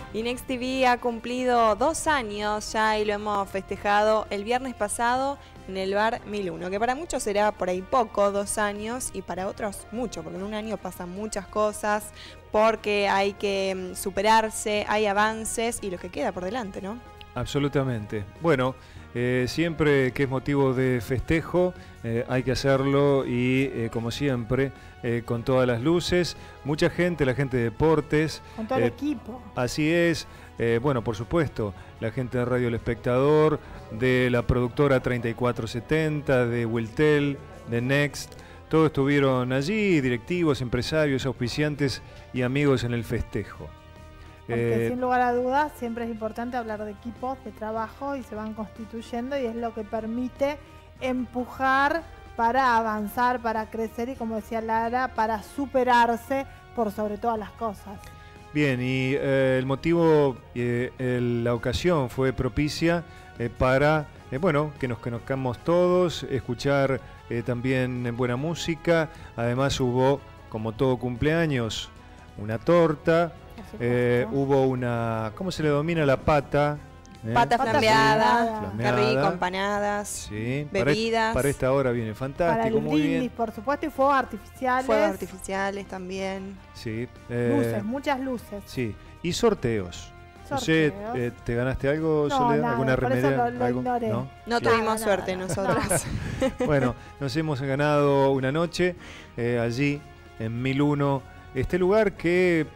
Y Next TV ha cumplido 2 años ya y lo hemos festejado el viernes pasado en el bar 1001, que para muchos será por ahí poco, 2 años, y para otros mucho, porque en un año pasan muchas cosas, porque hay que superarse, hay avances y lo que queda por delante, ¿no? Absolutamente. Bueno, siempre que es motivo de festejo hay que hacerlo y como siempre con todas las luces, mucha gente, la gente de deportes. Con todo el equipo. Así es. Bueno, por supuesto, la gente de Radio El Espectador, de la productora 3470, de Wiltel, de Next, todos estuvieron allí, directivos, empresarios, auspiciantes y amigos en el festejo. Porque sin lugar a dudas siempre es importante hablar de equipos de trabajo y se van constituyendo y es lo que permite empujar para avanzar, para crecer y, como decía Lara, para superarse por sobre todas las cosas. Bien, y el motivo, la ocasión fue propicia para, bueno, que nos conozcamos todos, escuchar también buena música. Además hubo, como todo cumpleaños, una torta. Hubo una, ¿cómo se le domina la pata? Pata flambeada, sí, qué rico, empanadas, sí, bebidas. Para esta hora viene fantástico, para el muy brindis, bien. por supuesto, y fuegos artificiales. Fuegos artificiales también. Sí. Luces, muchas luces. Sí, y sorteos. No sé, ¿te ganaste algo, no, Soledad? Nada, ¿Alguna remera? Lo ignoré. No tuvimos suerte nosotras. Bueno, nos hemos ganado una noche allí en 1001, este lugar que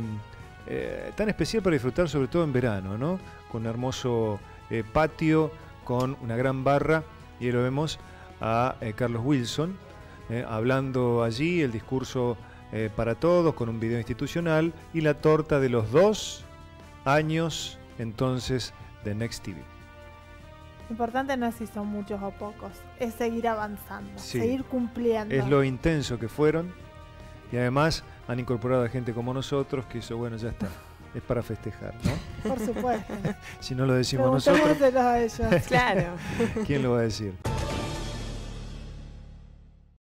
tan especial para disfrutar, sobre todo en verano, ¿no? Con un hermoso patio, con una gran barra, y lo vemos a Carlos Wilson hablando allí, el discurso para todos, con un video institucional y la torta de los 2 años entonces de Next TV. Lo importante no es si son muchos o pocos, es seguir avanzando, seguir cumpliendo. Es lo intenso que fueron, y además han incorporado a gente como nosotros, que eso, bueno, ya está. Es para festejar, ¿no? Por supuesto. Si no lo decimos nosotros, a ellos. Claro. ¿quién lo va a decir?